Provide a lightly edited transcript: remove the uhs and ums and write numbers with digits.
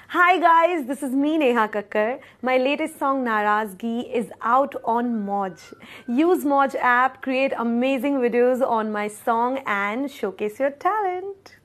Hi guys, this is me Neha Kakkar. My latest song Narazgi is out on Moj. Use Moj app, create amazing videos on my song and showcase your talent.